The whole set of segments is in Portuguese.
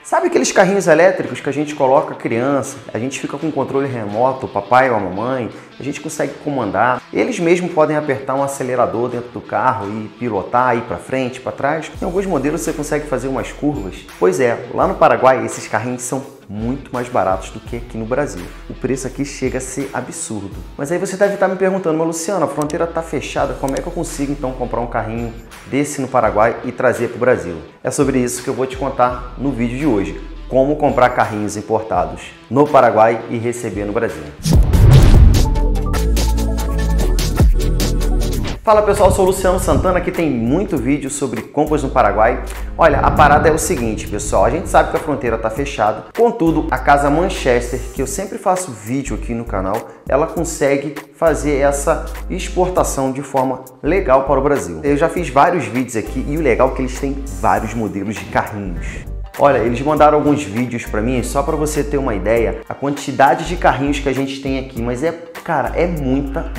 Sabe aqueles carrinhos elétricos que a gente coloca a criança, a gente fica com o controle remoto, o papai ou a mamãe, a gente consegue comandar. Eles mesmos podem apertar um acelerador dentro do carro e pilotar, ir para frente, para trás. Em alguns modelos você consegue fazer umas curvas. Pois é, lá no Paraguai esses carrinhos são muito mais baratos do que aqui no Brasil. O preço aqui chega a ser absurdo. Mas aí você deve estar me perguntando, mas Luciano, a fronteira está fechada, como é que eu consigo então comprar um carrinho desse no Paraguai e trazer para o Brasil? É sobre isso que eu vou te contar no vídeo de hoje. Como comprar carrinhos importados no Paraguai e receber no Brasil. Fala pessoal, eu sou o Luciano Santana, aqui tem muito vídeo sobre compras no Paraguai. Olha, a parada é o seguinte pessoal, a gente sabe que a fronteira está fechada, contudo a Casa Manchester, que eu sempre faço vídeo aqui no canal, ela consegue fazer essa exportação de forma legal para o Brasil. Eu já fiz vários vídeos aqui e o legal é que eles têm vários modelos de carrinhos. Olha, eles mandaram alguns vídeos para mim, só para você ter uma ideia, a quantidade de carrinhos que a gente tem aqui, mas cara, é muita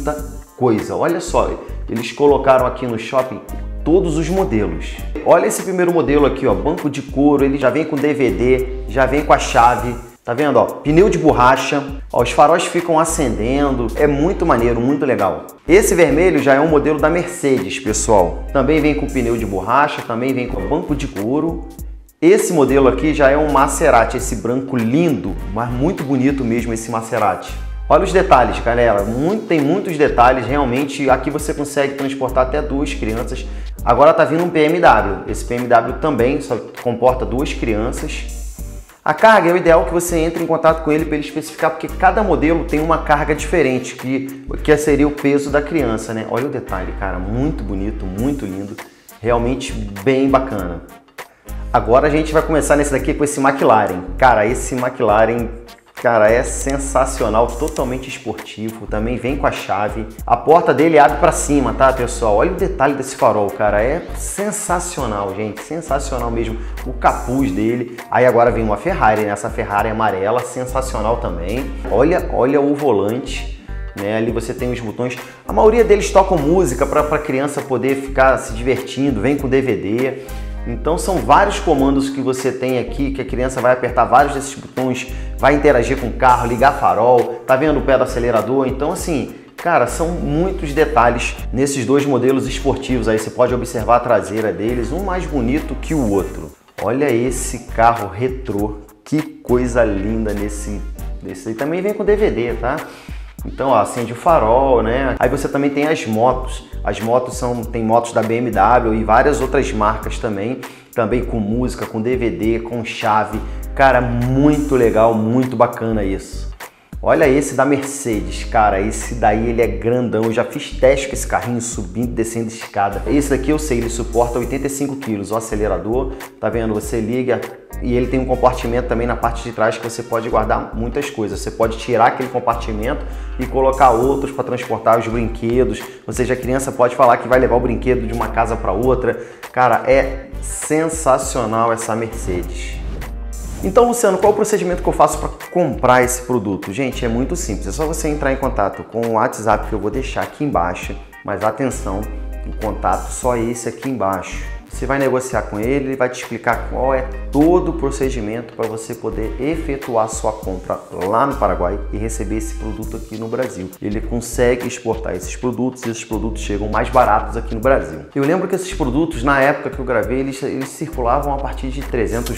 coisa. Olha só, eles colocaram aqui no shopping todos os modelos. Olha esse primeiro modelo aqui, ó, banco de couro, ele já vem com DVD, já vem com a chave, tá vendo, ó, pneu de borracha, ó, os faróis ficam acendendo, é muito maneiro, muito legal. Esse vermelho já é um modelo da Mercedes, pessoal. Também vem com pneu de borracha, também vem com banco de couro. Esse modelo aqui já é um Maserati, esse branco lindo, mas muito bonito mesmo esse Maserati. Olha os detalhes, galera, tem muitos detalhes, realmente aqui você consegue transportar até 2 crianças. Agora tá vindo um BMW, esse BMW também só comporta 2 crianças. A carga é o ideal que você entre em contato com ele para ele especificar, porque cada modelo tem uma carga diferente, que seria o peso da criança, né? Olha o detalhe, cara, muito bonito, muito lindo, realmente bem bacana. Agora a gente vai começar nesse daqui com esse McLaren. Cara, esse McLaren, cara, é sensacional, totalmente esportivo, também vem com a chave. A porta dele abre para cima, tá, pessoal? Olha o detalhe desse farol, cara, é sensacional, gente, sensacional mesmo. O capuz dele. Aí agora vem uma Ferrari, né? Essa Ferrari amarela, sensacional também. Olha o volante, né? Ali você tem os botões. A maioria deles tocam música para a criança poder ficar se divertindo, vem com DVD. Então são vários comandos que você tem aqui, que a criança vai apertar vários desses botões, vai interagir com o carro, ligar farol, tá vendo o pé do acelerador? Então assim, cara, são muitos detalhes nesses 2 modelos esportivos aí, você pode observar a traseira deles, um mais bonito que o outro. Olha esse carro retrô, que coisa linda nesse aí, também vem com DVD, tá? Então, ó, acende o farol, né? Aí você também tem as motos. As motos tem motos da BMW e várias outras marcas também com música, com DVD, com chave. Cara, muito legal, muito bacana isso. Olha esse da Mercedes, cara, esse daí ele é grandão, eu já fiz teste com esse carrinho subindo e descendo escada. Esse daqui eu sei, ele suporta 85 kg, o acelerador, tá vendo? Você liga e ele tem um compartimento também na parte de trás que você pode guardar muitas coisas. Você pode tirar aquele compartimento e colocar outros para transportar os brinquedos, ou seja, a criança pode falar que vai levar o brinquedo de uma casa para outra. Cara, é sensacional essa Mercedes. Então, Luciano, qual é o procedimento que eu faço para comprar esse produto? Gente, é muito simples, é só você entrar em contato com o WhatsApp que eu vou deixar aqui embaixo, mas atenção, o contato só esse aqui embaixo. Você vai negociar com ele, ele vai te explicar qual é todo o procedimento para você poder efetuar sua compra lá no Paraguai e receber esse produto aqui no Brasil. Ele consegue exportar esses produtos e esses produtos chegam mais baratos aqui no Brasil. Eu lembro que esses produtos, na época que eu gravei, eles circulavam a partir de $300,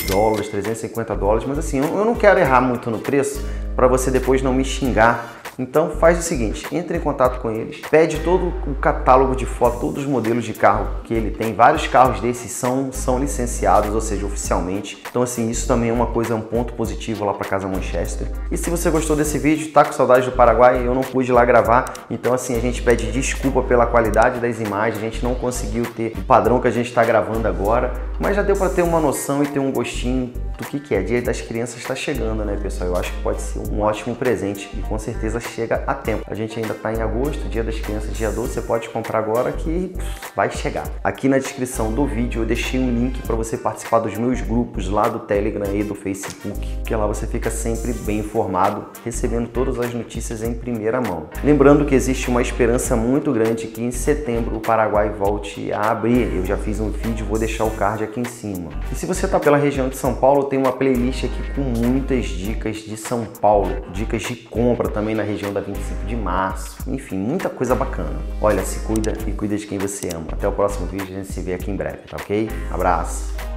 $350, mas assim, eu não quero errar muito no preço para você depois não me xingar. Então faz o seguinte, entre em contato com eles, pede todo o catálogo de foto, todos os modelos de carro que ele tem. Vários carros desses são licenciados, ou seja, oficialmente. Então assim, isso também é uma coisa, um ponto positivo lá para Casa Manchester. E se você gostou desse vídeo, tá com saudade do Paraguai, eu não pude ir lá gravar. Então assim, a gente pede desculpa pela qualidade das imagens, a gente não conseguiu ter o padrão que a gente está gravando agora, mas já deu para ter uma noção e ter um gostinho do que é. Dia das Crianças está chegando, né, pessoal? Eu acho que pode ser um ótimo presente e com certeza chega a tempo. A gente ainda está em agosto, Dia das Crianças, dia 12, você pode comprar agora que vai chegar. Aqui na descrição do vídeo eu deixei um link para você participar dos meus grupos lá do Telegram e do Facebook, que lá você fica sempre bem informado, recebendo todas as notícias em primeira mão. Lembrando que existe uma esperança muito grande que em setembro o Paraguai volte a abrir. Eu já fiz um vídeo, vou deixar o card aqui em cima. E se você está pela região de São Paulo, tem uma playlist aqui com muitas dicas de São Paulo, dicas de compra também na região da 25 de março, enfim, muita coisa bacana. Olha, se cuida e cuida de quem você ama. Até o próximo vídeo, a gente se vê aqui em breve, tá ok? Abraço!